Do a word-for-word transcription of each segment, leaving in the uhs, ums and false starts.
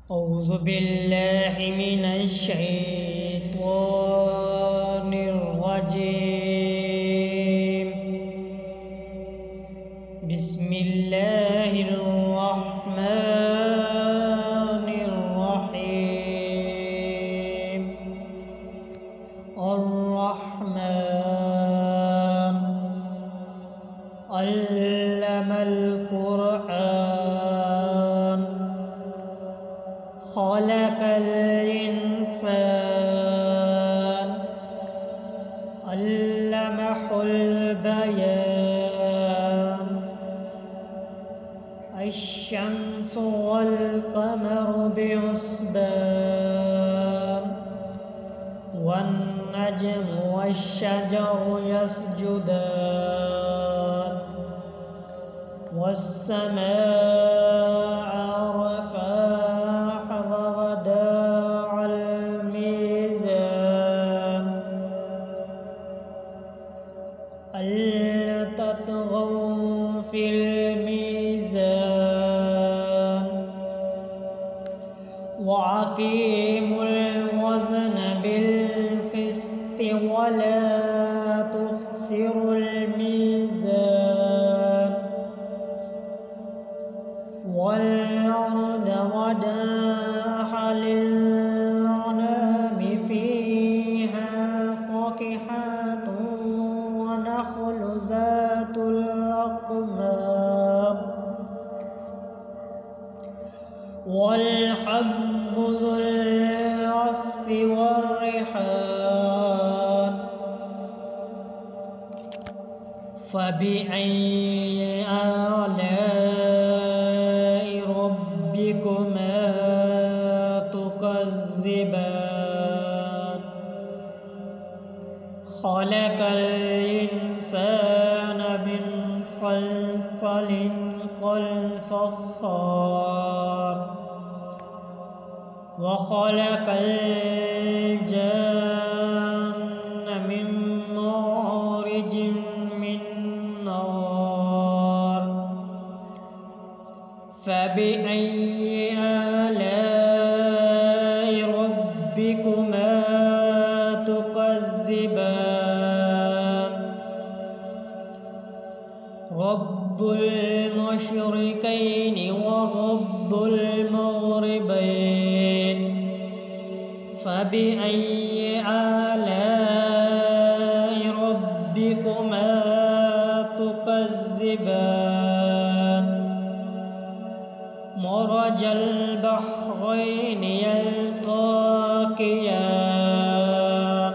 أعوذ بالله من الشيطان الرجيم. بسم الله الرحمن الرحيم. الرحمن علم القرآن خلق الإنسان علمه البيان. الشمس والقمر بحسبان والنجم والشجر يسجدان والسماء رفعها ووضع الميزان ألا تطغوا في الميزان وأقيموا الوزن بالقسط ولا تخسروا الميزان والأرض وضعها للأنام فيها فاكهة ونخل ذات الأكمام والحب ذو العصف والريحان. فبأي آلاء ربكما تكذبان؟ خلق الإنسان من صلصال كالفخار وخلق الجن من مارج من نار. فبأي آلاء ربكما تكذبان؟ رب المشرقين ورب المغربين. فبأي آلاء ربكما تكذبان؟ مرج البحرين يلتقيان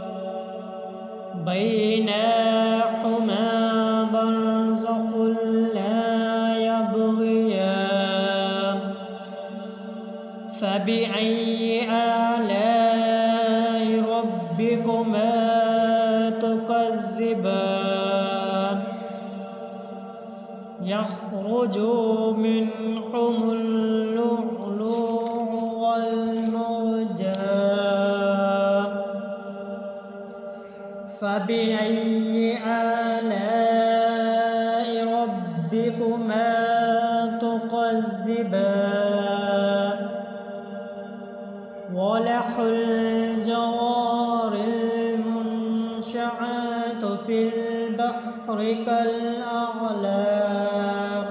بينهما برزخ لا يبغيان. فبأي آلاء ربكما تكذبان؟ يخرج منهم اللؤلؤ والمرجان. فبأي آلاء ربكما تكذبان؟ وله الجوار المنشآت في البحر كالأعلام.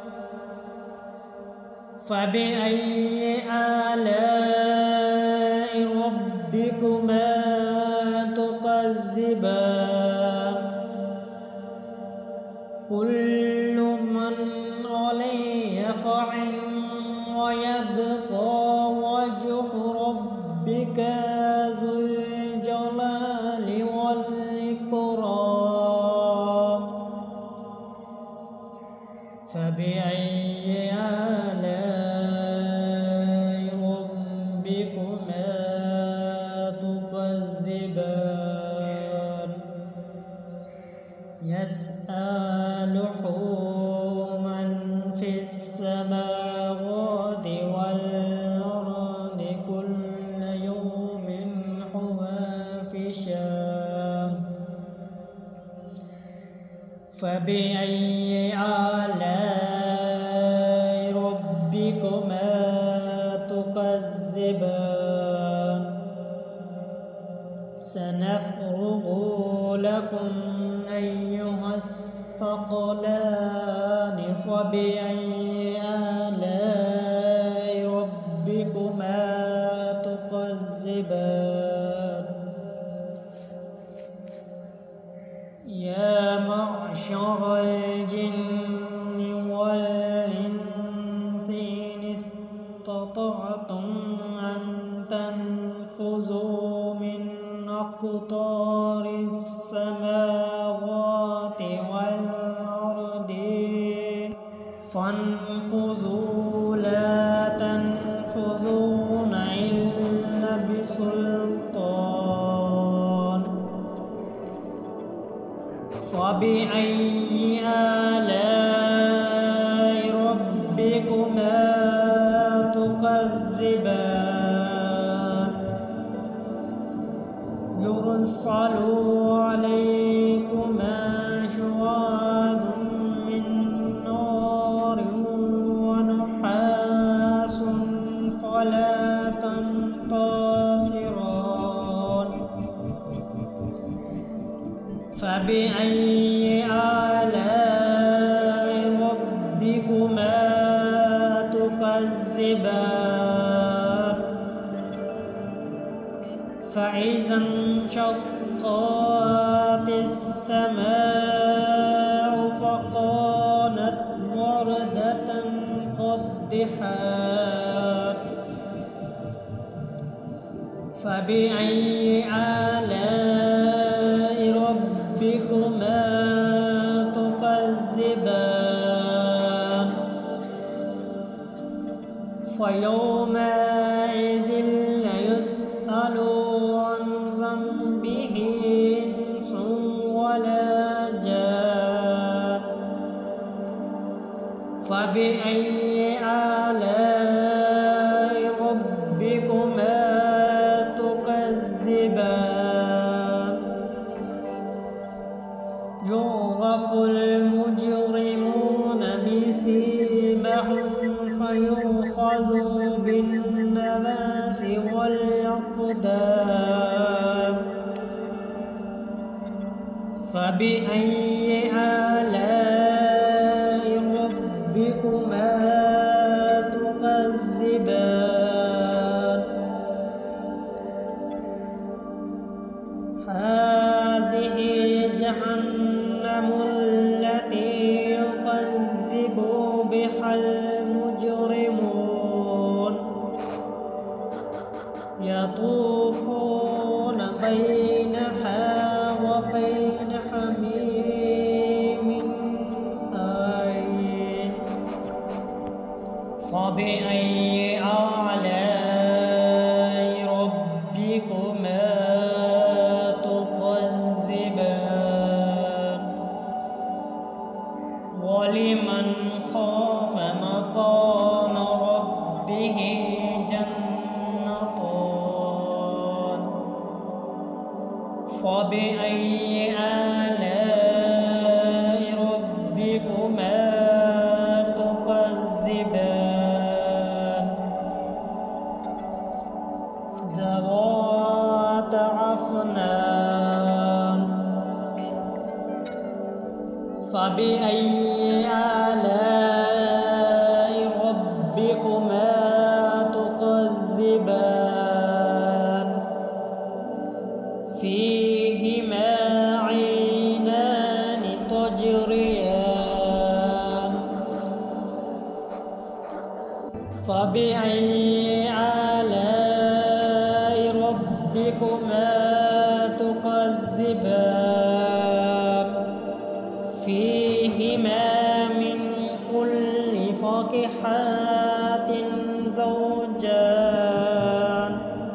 فبأي آلاء ربكما تكذبان؟ كل من عليها فان ويبقى وجه ربك ذو الجلال والإكرام. فبأي آلاء ربكما تكذبان؟ يسأله من في السماوات والأرض كل يوم هو في شأن. فبأي آلاء ربكما تكذبان؟ تكذبان سنفرغ لكم أيها الثقلان فبأي آلاء ربكما تكذبان يا معشر الجن والإنس إن استطعتم أن تنفذوا من أقطار السماوات والأرض فانفذوا لا تنفذون إلا بسلطان فبأي آلاء ربكما تكذبان يرسل عليكما شواظ من نار ونحاس فلا تنتصران فبأي آلاء ربكما تكذبان فإذا انشقت السماء فكانت وردة كالدحان فبأي آلاء ربكما تكذبان فيومئذ لا يسأل عن ذنبه إنس ولا جان فبأي آلاء ربكما تكذبان يعرف المجرمون بسيماهم فيؤخذ بالنواصي والأقدام فبأي آلاء ربكما تكذبان هذه جهنم التي يكذب بها المجرمون يطوفون بينها وبين حميم آن فبأي آلاء ربكما تكذبان ولمن خاف مقام ربه جنتان فبأي آلاء ربكما تكذبان ذوات أفنان فبأي آلاء ربكما تكذبان فيهما عينان تجريان فبأي آلاء ربكما تكذبان فيهما من كل فاكهة زوجان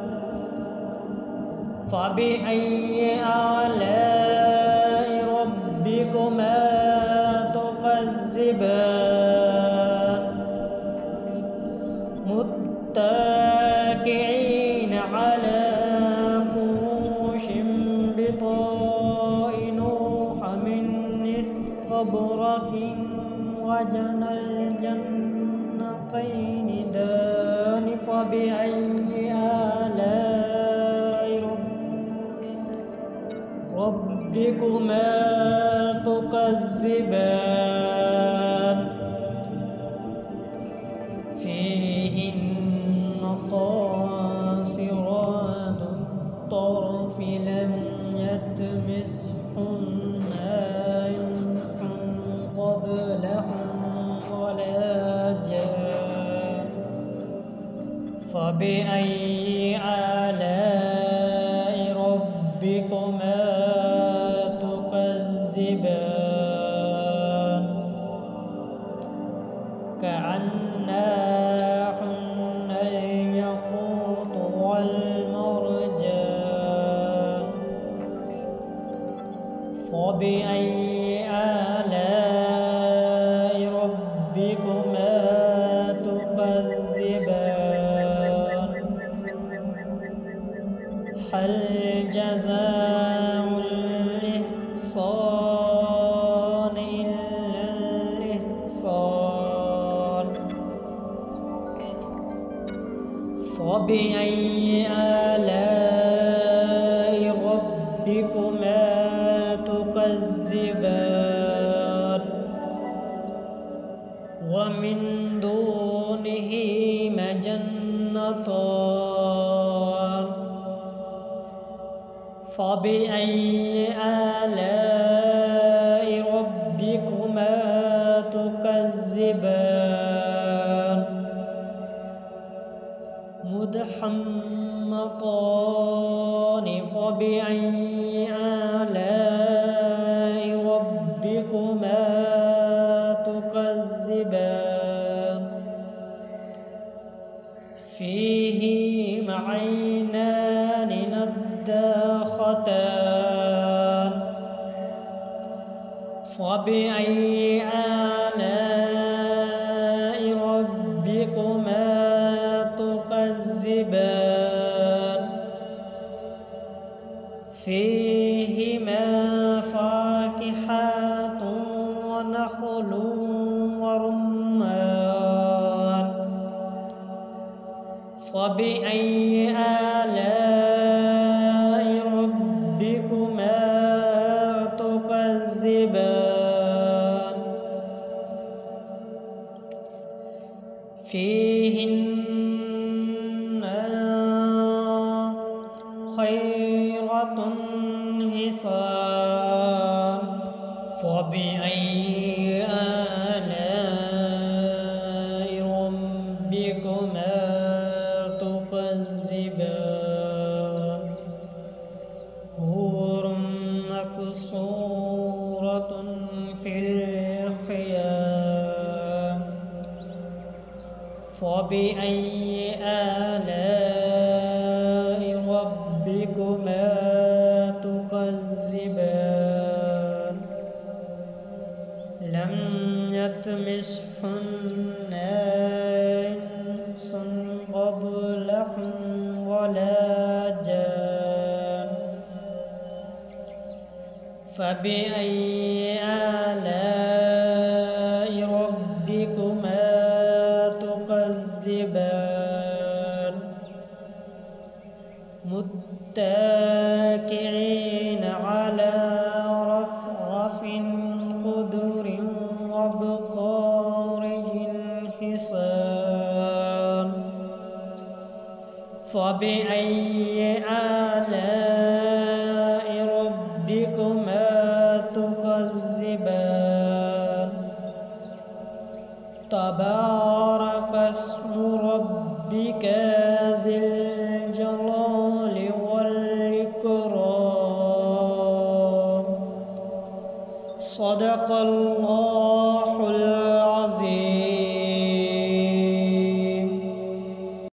فبأي آلاء ربكما تكذبان متكئين على فروش بطائنها من استبرق وجنى الجنتين دان فبأي آلاء ربكما تكذبان فيهن قاصرات الطرف لم يطمثهن إنس قبلهم ولا جان فبأي آلاء ربكما تكذبان كأنهن الياقوت والمرجان فبأي آلاء ربكما تكذبان هل جزاء الإحسان إلا الإحسان فبأي آلاء ربكما تكذبان ومن دونهما جنتان فبأي آلاء ربكما تكذبان مدحمتان فبأي آلاء ربكما تكذبان فيهما عينان نضاختان فبأي آلاء ربكما تكذبان فيهما فاكهة ونخل ورمان فبأي آلاء ربكما تكذبان فيهن خيرات حسان فبأي آلاء ربكما تكذبان حور مقصورة في الخيام فبأي آلاء ربكما تكذبان لم يطمثهن إنس قبلهم ولا جان فبأي آلاء ربكما تكذبان متكئين على رفرف خضر وابقارج حسان فبأي آلاء ربكما تكذبان تبارك اسم ربك ذي الجلال والإكرام صدق الله